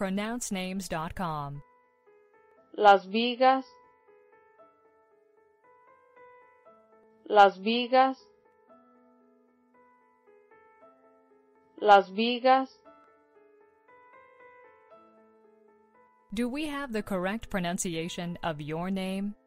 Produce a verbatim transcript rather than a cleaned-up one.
pronounce names dot com. Las Vigas, Las Vigas, Las Vigas. Do we have the correct pronunciation of your name?